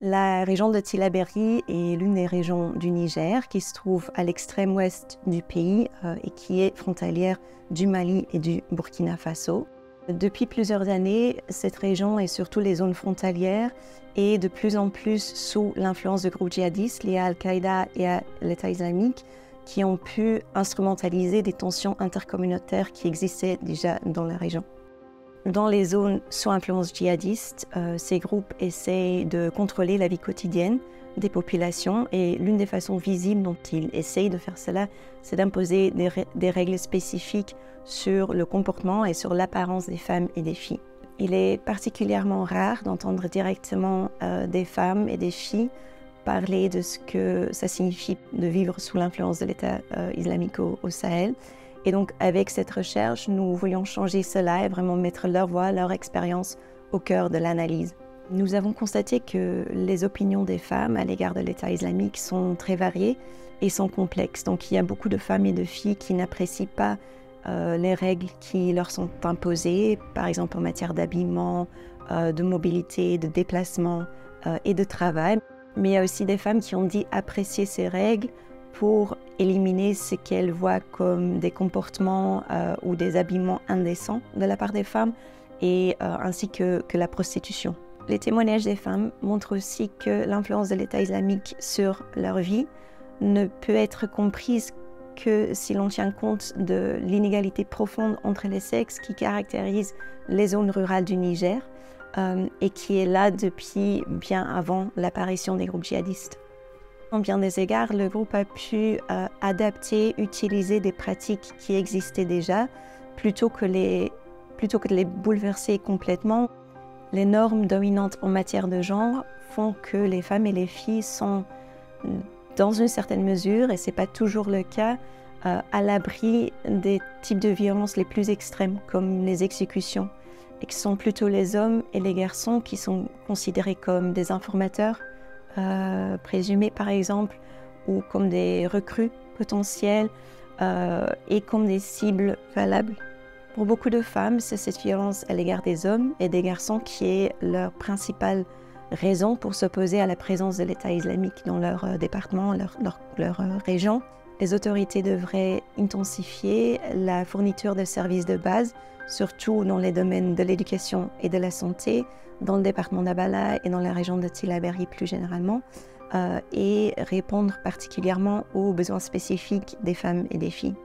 La région de Tillabéri est l'une des régions du Niger qui se trouve à l'extrême ouest du pays et qui est frontalière du Mali et du Burkina Faso. Depuis plusieurs années, cette région et surtout les zones frontalières est de plus en plus sous l'influence de groupes djihadistes liés à Al-Qaïda et à l'État islamique qui ont pu instrumentaliser des tensions intercommunautaires qui existaient déjà dans la région. Dans les zones sous influence djihadiste, ces groupes essayent de contrôler la vie quotidienne des populations et l'une des façons visibles dont ils essayent de faire cela, c'est d'imposer des règles spécifiques sur le comportement et sur l'apparence des femmes et des filles. Il est particulièrement rare d'entendre directement des femmes et des filles parler de ce que ça signifie de vivre sous l'influence de l'État islamique au Sahel. Et donc, avec cette recherche, nous voulions changer cela et vraiment mettre leur voix, leur expérience au cœur de l'analyse. Nous avons constaté que les opinions des femmes à l'égard de l'État islamique sont très variées et sont complexes. Donc, il y a beaucoup de femmes et de filles qui n'apprécient pas les règles qui leur sont imposées, par exemple en matière d'habillement, de mobilité, de déplacement et de travail. Mais il y a aussi des femmes qui ont dit apprécier ces règles pour éliminer ce qu'elles voient comme des comportements ou des habillements indécents de la part des femmes, et ainsi que la prostitution. Les témoignages des femmes montrent aussi que l'influence de l'État islamique sur leur vie ne peut être comprise que si l'on tient compte de l'inégalité profonde entre les sexes qui caractérise les zones rurales du Niger et qui est là depuis bien avant l'apparition des groupes djihadistes. À bien des égards, le groupe a pu adapter, utiliser des pratiques qui existaient déjà plutôt que de les bouleverser complètement. Les normes dominantes en matière de genre font que les femmes et les filles sont, dans une certaine mesure, et ce n'est pas toujours le cas, à l'abri des types de violences les plus extrêmes, comme les exécutions, et que ce sont plutôt les hommes et les garçons qui sont considérés comme des informateurs, présumés par exemple, ou comme des recrues potentielles et comme des cibles valables. Pour beaucoup de femmes, c'est cette violence à l'égard des hommes et des garçons qui est leur principale raison pour s'opposer à la présence de l'État islamique dans leur département, leur région. Les autorités devraient intensifier la fourniture de services de base, surtout dans les domaines de l'éducation et de la santé, dans le département d'Abala et dans la région de Tillabéri plus généralement, et répondre particulièrement aux besoins spécifiques des femmes et des filles.